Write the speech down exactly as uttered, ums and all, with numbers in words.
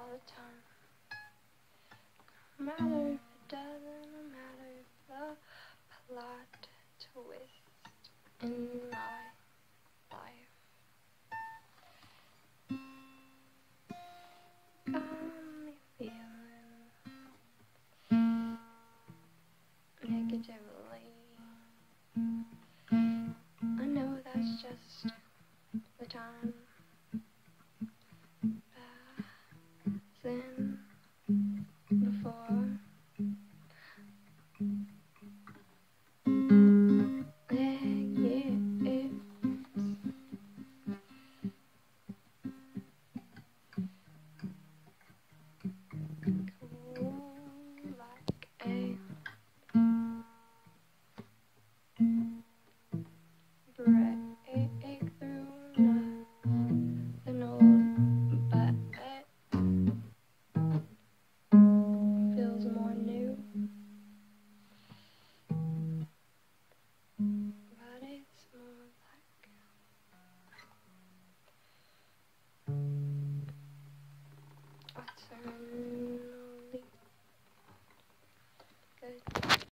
the time. No matter if it doesn't, no matter if the plot twist in my life got me feeling negatively. I know that's just the time passing before. Yeah, yeah, it's cool like a breakthrough, nothing old, but it feels more new. But it's more like a turn